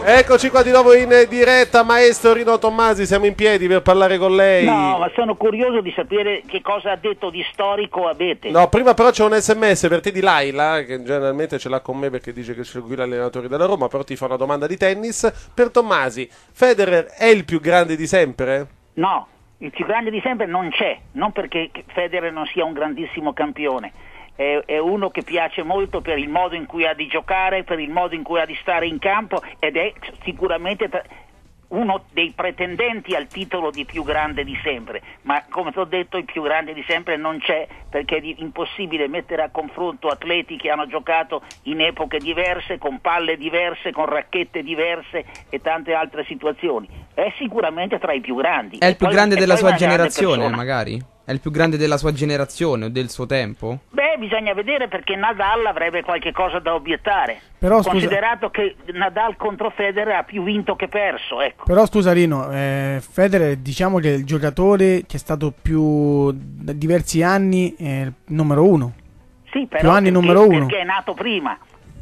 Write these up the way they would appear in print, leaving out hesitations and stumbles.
Eccoci qua di nuovo in diretta, maestro Rino Tommasi, siamo in piedi per parlare con lei. No, ma sono curioso di sapere che cosa ha detto di storico Abete. No, prima però c'è un sms per te di Laila, che generalmente ce l'ha con me perché dice che segui gli allenatori della Roma, però ti fa una domanda di tennis. Per Tommasi, Federer è il più grande di sempre? No, il più grande di sempre non c'è, non perché Federer non sia un grandissimo campione. È uno che piace molto per il modo in cui ha di giocare, per il modo in cui ha di stare in campo, ed è sicuramente uno dei pretendenti al titolo di più grande di sempre, ma come ti ho detto il più grande di sempre non c'è, perché è impossibile mettere a confronto atleti che hanno giocato in epoche diverse, con palle diverse, con racchette diverse e tante altre situazioni. È sicuramente tra i più grandi. È il più grande della sua generazione, magari? È il più grande della sua generazione o del suo tempo? Beh, bisogna vedere, perché Nadal avrebbe qualche cosa da obiettare. Però, considerato che Nadal contro Federer ha più vinto che perso, ecco. Però scusa Rino, Federer diciamo che è il giocatore che è stato più da diversi anni il numero uno. Sì, però più anni numero uno. Perché è nato prima.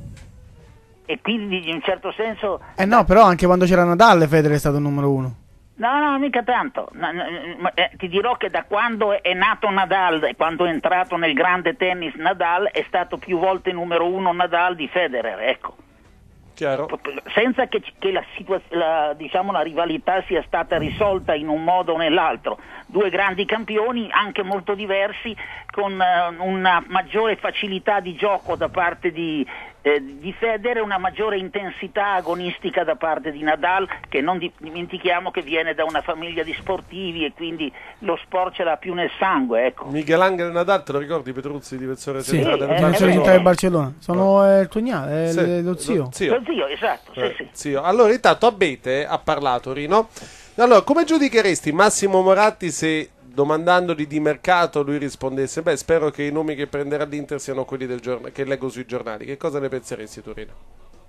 E quindi in un certo senso... no, però anche quando c'era Nadal Federer è stato il numero uno. No, mica tanto. Ti dirò che da quando è nato Nadal e quando è entrato nel grande tennis Nadal è stato più volte numero uno Nadal di Federer, ecco. Chiaro. Senza che la rivalità sia stata risolta in un modo o nell'altro. Due grandi campioni, anche molto diversi, con una maggiore facilità di gioco da parte di Federer, una maggiore intensità agonistica da parte di Nadal, che non dimentichiamo che viene da una famiglia di sportivi e quindi lo sport ce l'ha più nel sangue, ecco. Michelangelo Nadal, te lo ricordi, Petruzzi, difensore centrale del Barcellona? Sono il tuo lo zio. Lo zio, esatto. Sì. Zio. Allora, intanto Abete ha parlato, Rino. Allora, come giudicheresti Massimo Moratti se, domandandogli di mercato, lui rispondesse: beh, spero che i nomi che prenderà l'Inter siano quelli del che leggo sui giornali? Che cosa ne penseresti tu, Rino?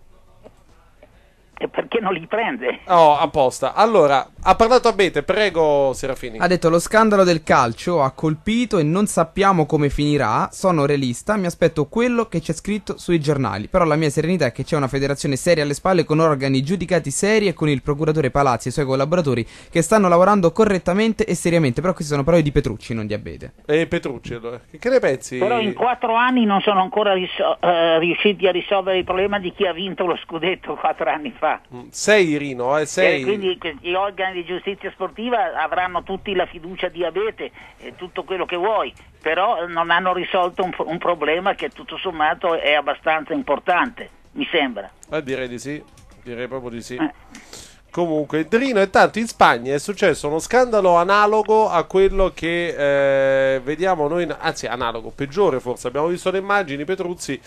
E perché non li prende? Oh, apposta. Allora, ha parlato Abete, prego Serafini. Ha detto: lo scandalo del calcio ha colpito e non sappiamo come finirà. Sono realista, mi aspetto quello che c'è scritto sui giornali. Però la mia serenità è che c'è una federazione seria alle spalle, con organi giudicati seri e con il procuratore Palazzi e i suoi collaboratori che stanno lavorando correttamente e seriamente. Però queste sono parole di Petrucci, non di Abete. E Petrucci, allora, che ne pensi? Però in 4 anni non sono ancora riusciti a risolvere il problema di chi ha vinto lo scudetto 4 anni fa. 6, Rino, 6. Quindi gli organi di giustizia sportiva avranno tutti la fiducia di Abete e tutto quello che vuoi, però non hanno risolto un problema che tutto sommato è abbastanza importante, mi sembra. Direi di sì, direi proprio di sì. Comunque, Rino, intanto in Spagna è successo uno scandalo analogo a quello che vediamo noi, anzi analogo, peggiore forse, abbiamo visto le immagini, Petruzzi,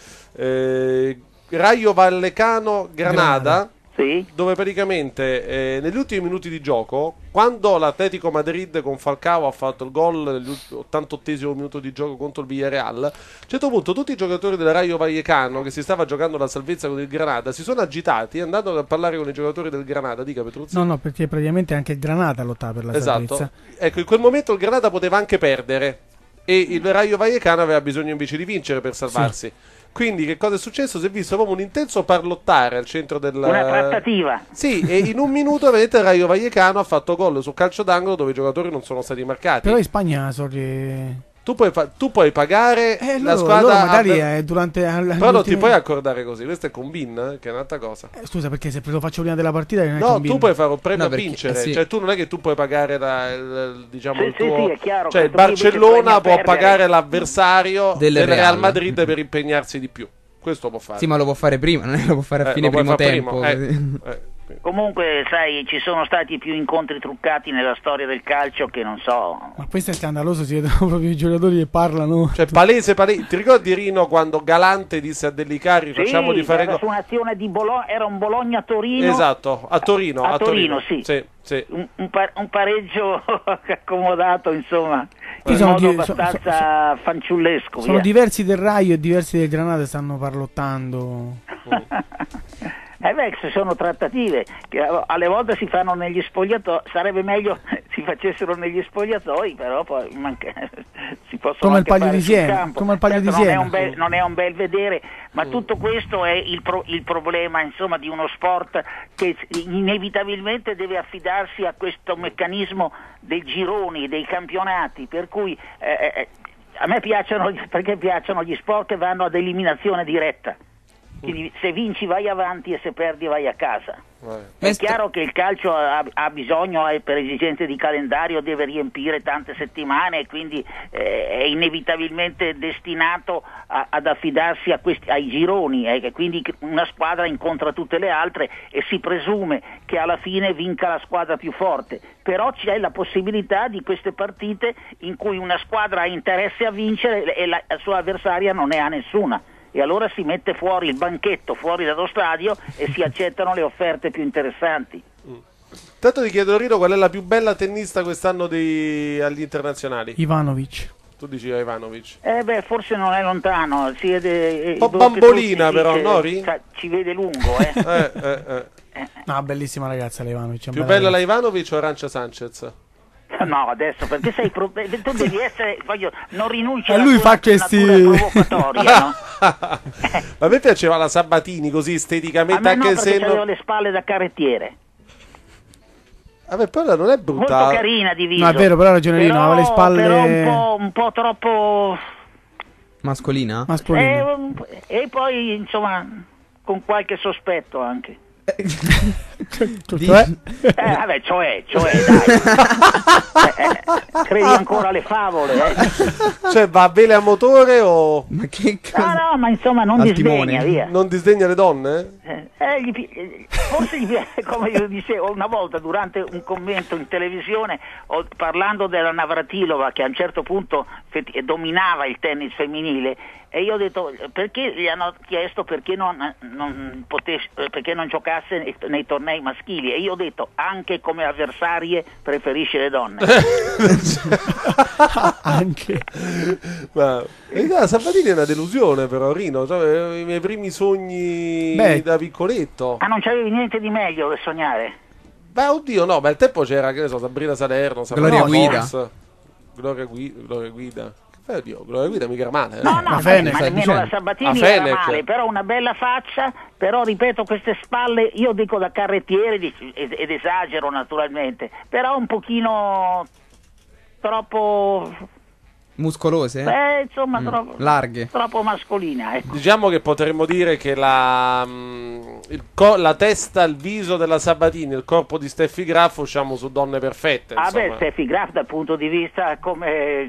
Rayo Vallecano Granada. Sì. Dove praticamente negli ultimi minuti di gioco, quando l'Atletico Madrid con Falcao ha fatto il gol nell'88esimo minuto di gioco contro il Villarreal, a un certo punto tutti i giocatori del Rayo Vallecano, che si stava giocando la salvezza con il Granada, si sono agitati e andando a parlare con i giocatori del Granada. Dica, Petruzzi. No, perché praticamente anche il Granada lottava per la salvezza. Ecco, in quel momento il Granada poteva anche perdere e il Rayo Vallecano aveva bisogno invece di vincere per salvarsi. Sì. Quindi che cosa è successo? Si è visto proprio un intenso parlottare al centro una trattativa. Sì, e in un minuto vedete il Rayo Vallecano ha fatto gol sul calcio d'angolo dove i giocatori non sono stati marcati. Però in Spagna so che... Tu puoi pagare la squadra magari durante però non ti puoi accordare così. Questo è con BIN, che è un'altra cosa. Scusa, perché se lo faccio prima della partita non è no, tu puoi fare un premio a vincere. Sì. Cioè tu non è che tu puoi pagare il tuo sì, è chiaro, cioè il Barcellona può pagare l'avversario del Real Madrid per impegnarsi di più. Questo può fare. Sì, ma lo può fare prima, non è che lo può fare a fine primo tempo. Comunque, sai, ci sono stati più incontri truccati nella storia del calcio che non so. Ma questo è scandaloso, si vedono proprio i giocatori che parlano. Cioè, palese. Ti ricordi, Rino, quando Galante disse a Dellicari facciamo di fare gol? Su un'azione di Bologna, era un Bologna-Torino. Esatto, a Torino. A Torino, sì. Sì. Un pareggio accomodato, insomma. In modo abbastanza fanciullesco. Sono diversi del Raio e diversi del Granada, stanno parlottando. Se sono trattative che alle volte si fanno negli spogliatoi, sarebbe meglio si facessero negli spogliatoi, però poi si possono come anche il Palio fare di sul Siena, campo. come il Palio di Non Siena. non è un bel vedere, ma tutto questo è il problema, insomma, di uno sport che inevitabilmente deve affidarsi a questo meccanismo dei gironi, dei campionati, per cui a me piacciono gli sport che vanno ad eliminazione diretta. Quindi se vinci vai avanti e se perdi vai a casa. È chiaro che il calcio ha bisogno, per esigenze di calendario, deve riempire tante settimane e quindi è inevitabilmente destinato ad affidarsi ai gironi, quindi una squadra incontra tutte le altre e si presume che alla fine vinca la squadra più forte, però c'è la possibilità di queste partite in cui una squadra ha interesse a vincere e la sua avversaria non ne ha nessuna. E allora si mette fuori il banchetto fuori dallo stadio e si accettano le offerte più interessanti. Tanto ti chiedo, Rino, qual è la più bella tennista quest'anno agli internazionali? Ivanovic. Tu dici Ivanovic. Forse non è lontano, si vede un po' bambolina però, Nori? Ci vede lungo, No, bellissima ragazza la Ivanovic. Più bella la Ivanovic o Arancia Sanchez? No, adesso perché tu devi essere, non rinunci a lui fa questi provocatoria, no? A me piaceva la Sabatini così esteticamente, a me anche no, se aveva le spalle da carrettiere. Vabbè, però non è brutta. Molto carina di viso. No, è vero, però ragionerino, aveva le spalle però un po' troppo mascolina? E poi insomma con qualche sospetto anche. Cioè? Cioè dai. Credi ancora alle favole, Cioè va bene a motore o ma che cosa? No, ma insomma non disdegna, via. Non disdegna le donne? Forse gli piace, come io dicevo una volta durante un commento in televisione, parlando della Navratilova che a un certo punto dominava il tennis femminile, e io ho detto perché gli hanno chiesto perché non giocasse nei tornei maschili, e io ho detto anche come avversarie preferisce le donne. Anche ma Sabatini è una delusione però, Rino, cioè, i miei primi sogni da piccoletto. Non c'avevi niente di meglio da sognare? Beh, oddio, no, ma al tempo c'era, che ne so, Sabrina Salerno, Gloria Guida. Gloria Guida. Oddio, Gloria Guida mica era male. No, ma nemmeno la Sabatini era male, però una bella faccia, però ripeto, queste spalle, io dico da carrettiere ed esagero naturalmente, però un pochino troppo muscolose? Insomma, troppo larghe, troppo mascolina, ecco. Diciamo che potremmo dire che la testa, il viso della Sabatini, il corpo di Steffi Graf, usciamo su donne perfette. Steffi Graf dal punto di vista come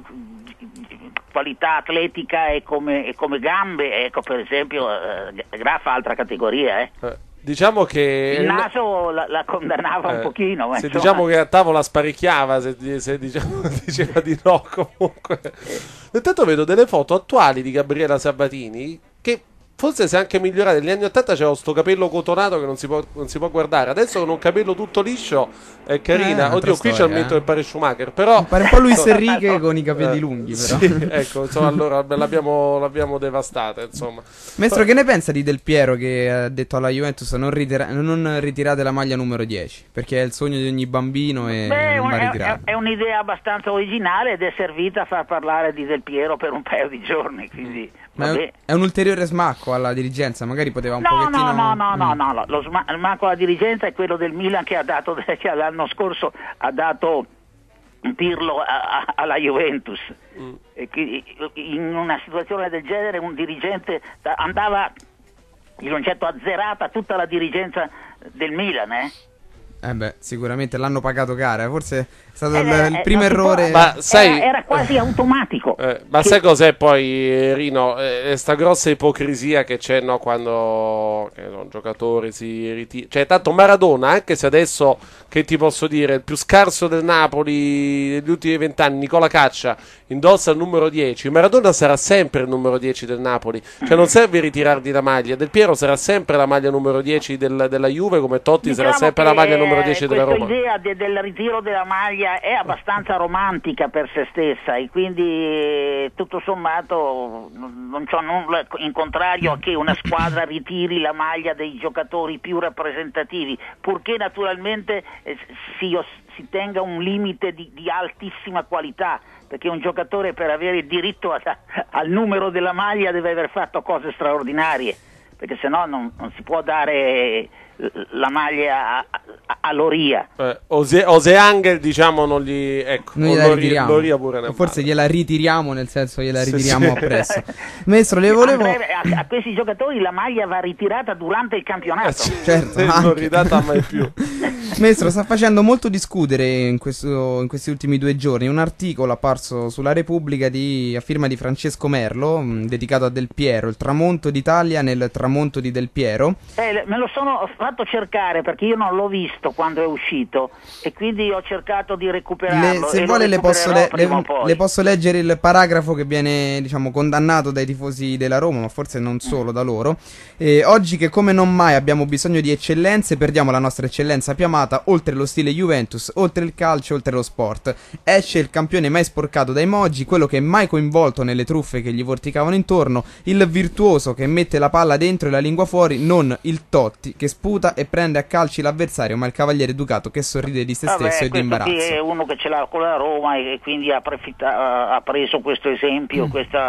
qualità atletica e come gambe, ecco, per esempio Graf altra categoria, Diciamo che il naso la condannava un pochino, ma diciamo che a tavola sparecchiava se diceva di no comunque. Intanto vedo delle foto attuali di Gabriela Sabatini che forse si è anche migliorata. Negli anni 80 c'era sto capello cotonato che non si può guardare. Adesso con un capello tutto liscio è carina. Oddio, qui c'è il mento che pare Schumacher, però pare un po' Luis Enrique con i capelli lunghi, però. Sì, ecco, insomma, allora l'abbiamo devastata, insomma. Maestro, che ne pensa di Del Piero che ha detto alla Juventus non ritirate la maglia numero 10 perché è il sogno di ogni bambino e non va ritirato? È un'idea abbastanza originale ed è servita a far parlare di Del Piero per un paio di giorni, quindi ma è un ulteriore smacco alla dirigenza, magari poteva un pochettino. No, lo smacco alla dirigenza è quello del Milan che l'anno scorso ha dato Pirlo alla Juventus, e in una situazione del genere un dirigente andava in un certo azzerata tutta la dirigenza del Milan, sicuramente l'hanno pagato cara. Forse è stato il primo errore. Ma sai, era quasi automatico. Ma sai cos'è poi, Rino? Sta grossa ipocrisia che c'è, no, quando un giocatore si ritira. Cioè, tanto Maradona, anche se adesso, che ti posso dire, il più scarso del Napoli negli ultimi 20 anni, Nicola Caccia, indossa il numero 10. Maradona sarà sempre il numero 10 del Napoli. Cioè, non serve ritirargli la maglia. Del Piero sarà sempre la maglia numero 10 della Juve, come Totti sarà sempre la maglia numero numero 10 della Roma. Questa idea del ritiro della maglia è abbastanza romantica per se stessa e quindi tutto sommato non c'ho nulla in contrario a che una squadra ritiri la maglia dei giocatori più rappresentativi, purché naturalmente si tenga un limite di altissima qualità, perché un giocatore per avere il diritto al numero della maglia deve aver fatto cose straordinarie, perché sennò non si può dare la maglia a Loria. Oseangel, diciamo, non gli... Ecco, noi la ritiriamo. Loria pure ne Forse vale. gliela ritiriamo, nel senso gliela ritiriamo sì. appresso. Maestro, le volevo... A questi giocatori la maglia va ritirata durante il campionato. Certo, non ridata mai più. Maestro, sta facendo molto discutere in questi ultimi 2 giorni un articolo apparso sulla Repubblica a firma di Francesco Merlo, dedicato a Del Piero, il tramonto d'Italia nel tramonto di Del Piero. Me lo sono fatto cercare perché io non l'ho visto quando è uscito e quindi ho cercato di recuperarlo. Se vuole le posso leggere il paragrafo che viene, diciamo, condannato dai tifosi della Roma, ma forse non solo da loro. Oggi che come non mai abbiamo bisogno di eccellenze, perdiamo la nostra eccellenza più amata, oltre lo stile Juventus, oltre il calcio, oltre lo sport. Esce il campione mai sporcato dai Moggi, quello che è mai coinvolto nelle truffe che gli vorticavano intorno, il virtuoso che mette la palla dentro e la lingua fuori, non il Totti che sputa e prende a calci l'avversario, ma il cavaliere educato che sorride di se stesso e di imbarazzo. È uno che ce l'ha con la Roma e quindi ha preso questo esempio,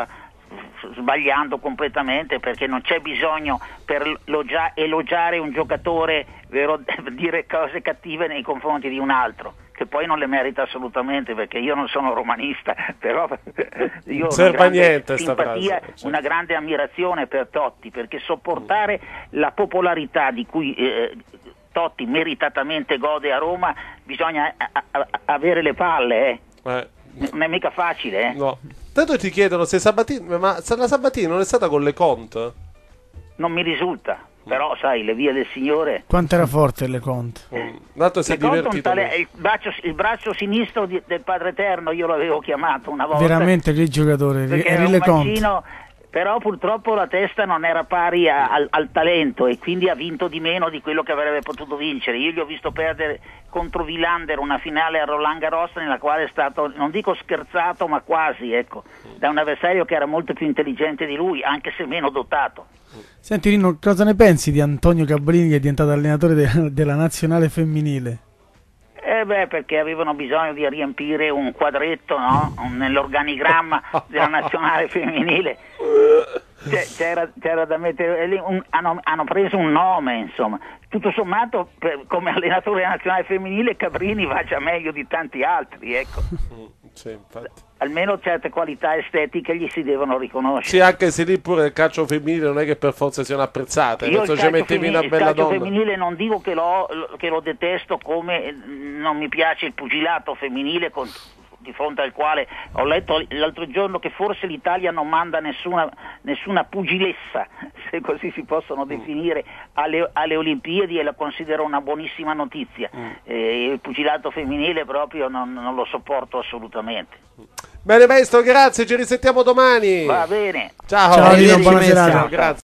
sbagliando completamente, perché non c'è bisogno per elogiare un giocatore, dire cose cattive nei confronti di un altro, che poi non le merita assolutamente, perché io non sono romanista, però io ho una grande simpatia, una grande ammirazione per Totti, perché sopportare la popolarità di cui Totti meritatamente gode a Roma bisogna avere le palle, non è mica facile, No. Tanto ti chiedono se Sabatini, ma la Sabatini non è stata con le Conte? Non mi risulta, però sai, le vie del Signore. Quanto era forte le Conte? Dato si è divertito. Il braccio sinistro del Padre Eterno, io l'avevo chiamato una volta. Veramente il giocatore, era un mancino, però purtroppo la testa non era pari al talento e quindi ha vinto di meno di quello che avrebbe potuto vincere. Io gli ho visto perdere contro Villander una finale a Roland Garros nella quale è stato, non dico scherzato, ma quasi, ecco, da un avversario che era molto più intelligente di lui, anche se meno dotato. Senti Rino, cosa ne pensi di Antonio Cabrini che è diventato allenatore della nazionale femminile? Perché avevano bisogno di riempire un quadretto, no? Nell'organigramma della nazionale femminile. C'era da mettere lì, hanno preso un nome, insomma. Tutto sommato, come allenatore della nazionale femminile, Cabrini va già meglio di tanti altri, ecco. Sì, infatti. Almeno certe qualità estetiche gli si devono riconoscere. Sì, anche se lì pure il calcio femminile non è che per forza siano apprezzate. Io il calcio donna. femminile non dico che lo detesto, come non mi piace il pugilato femminile di fronte al quale ho letto l'altro giorno che forse l'Italia non manda nessuna pugilessa, se così si possono definire, alle Olimpiadi, e la considero una buonissima notizia. Il pugilato femminile proprio non lo sopporto assolutamente. Bene maestro, grazie, ci risentiamo domani. Va bene. Ciao, Ciao, buona serata. Grazie.